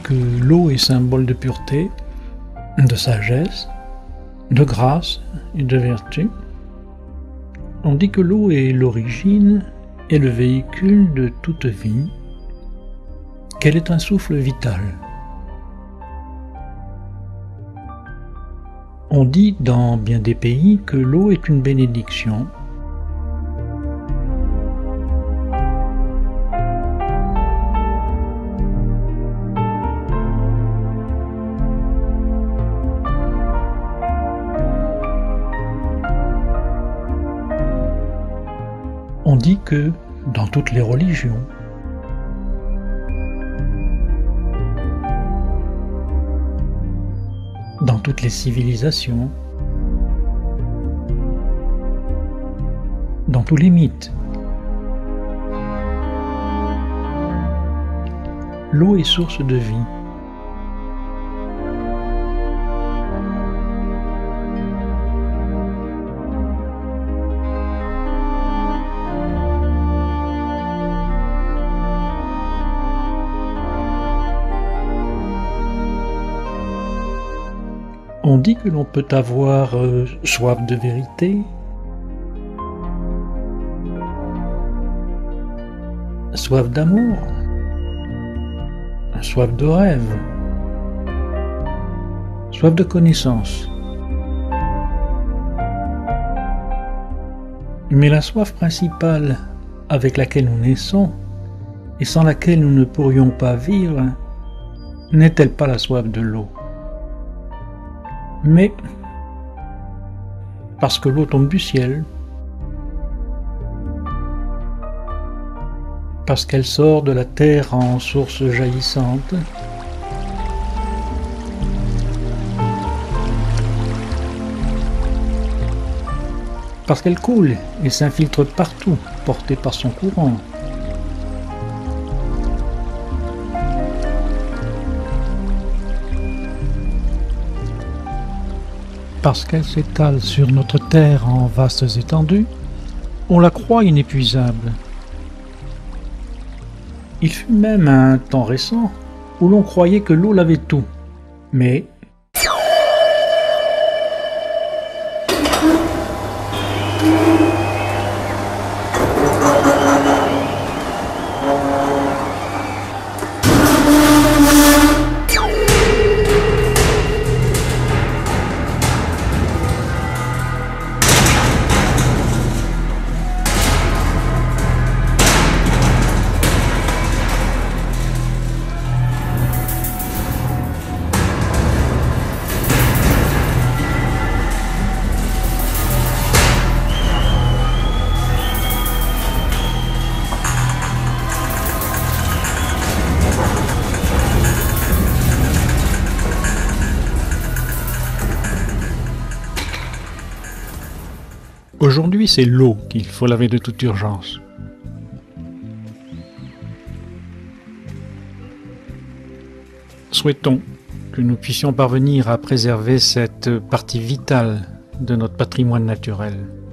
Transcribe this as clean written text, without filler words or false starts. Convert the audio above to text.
que l'eau est symbole de pureté, de sagesse, de grâce et de vertu. On dit que l'eau est l'origine et le véhicule de toute vie, qu'elle est un souffle vital. On dit dans bien des pays que l'eau est une bénédiction. On dit que dans toutes les religions, dans toutes les civilisations, dans tous les mythes, l'eau est source de vie. On dit que l'on peut avoir soif de vérité, soif d'amour, soif de rêve, soif de connaissance. Mais la soif principale avec laquelle nous naissons et sans laquelle nous ne pourrions pas vivre, n'est-elle pas la soif de l'eau ? Mais, parce que l'eau tombe du ciel, parce qu'elle sort de la terre en source jaillissante, parce qu'elle coule et s'infiltre partout, portée par son courant, parce qu'elle s'étale sur notre terre en vastes étendues, on la croit inépuisable. Il fut même un temps récent où l'on croyait que l'eau lavait tout, mais aujourd'hui, c'est l'eau qu'il faut laver de toute urgence. Souhaitons que nous puissions parvenir à préserver cette partie vitale de notre patrimoine naturel.